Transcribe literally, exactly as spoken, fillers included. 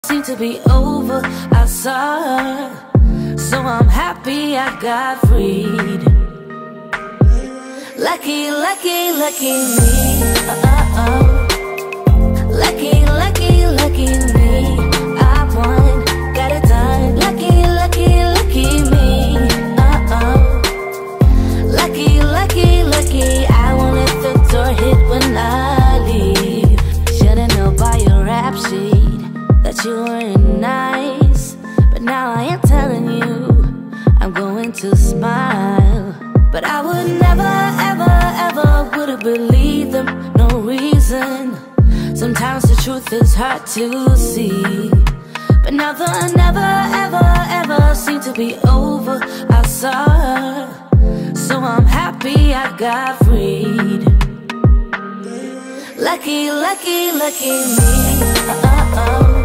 Seem to be over, I saw her, so I'm happy I got freed. Lucky, lucky, lucky me, uh-oh. Lucky, lucky, lucky me, I won, got it done. Lucky, lucky, lucky me, uh-oh. Lucky, lucky, lucky, I won't let the door hit when I leave. Should've known by your rap sheet that you weren't nice, but now I am telling you I'm going to smile. But I would never, ever, ever would've believed them, no reason. Sometimes the truth is hard to see, but now the never, ever, ever seemed to be over. I saw her, so I'm happy I got freed. Lucky, lucky, lucky me, uh-oh.